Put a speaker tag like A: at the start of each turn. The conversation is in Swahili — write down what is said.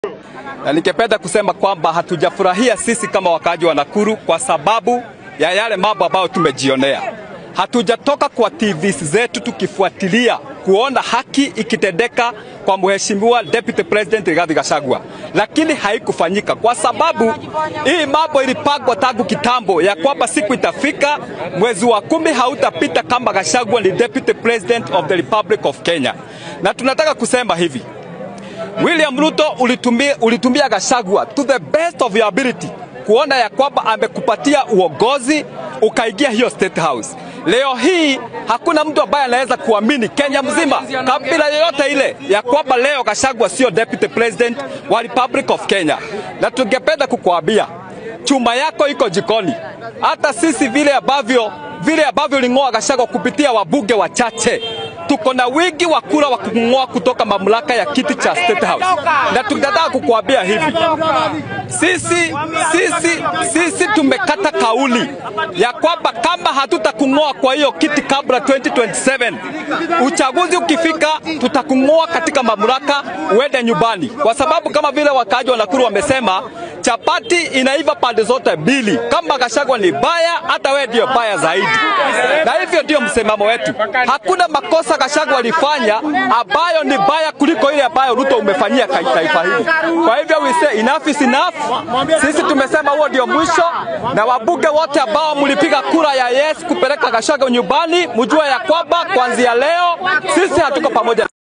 A: Na nikipenda kusema kwamba hatujafurahia sisi kama wakaaji wa Nakuru kwa sababu ya yale mambo ambayo tumejionea. Hatujatoka kwa TV zetu tukifuatilia kuona haki ikitendeka kwa mheshimiwa Deputy President Rigathi Gachagua, lakini haikufanyika kwa sababu hii mambo ilipangwa tangu kitambo ya kwamba siku itafika mwezi wa 10 hautapita kama Gachagua ni Deputy President of the Republic of Kenya. Na tunataka kusema hivi, William Ruto ulitumia Gachagua to the best of your ability kuona ya kwamba amekupatia uongozi ukaingia hiyo State House. Leo hii hakuna mtu ambaye anaweza kuamini Kenya mzima kabila yoyote ile ya kwamba leo Gachagua sio Deputy President wa Republic of Kenya. Na tungependa kukuambia chuma yako iko jikoni. Hata sisi vile ambavyo lingoa Gachagua kupitia wabunge wachache, tuko na wingi wa kura wa kungoa kutoka mamlaka ya kiti cha State House. Na tunataka kukuambia hivi, sisi tumekata kauli ya kwamba kama hatutakungoa kwa hiyo kiti kabla 2027, uchaguzi ukifika tutakungoa katika mamlaka uende nyumbani. Kwa sababu kama vile wakaaji wa Nakuru wamesema, chapati inaiva pande zote mbili. Kama Gachagua ni baya, hata wewe ndio baya zaidi. Na hivyo ndio msimamo wetu. Hakuna makosa Gachagua alifanya ambayo ni baya kuliko ile ambayo Ruto umefanyia taifa hili. Kwa hivyo we say enough is enough. Sisi tumesema huo ndio mwisho, na wabunge wote ambao mlipiga kura ya yes kupeleka Gachagua nyumbani, mjue ya kwamba kuanzia leo sisi hatuko pamoja.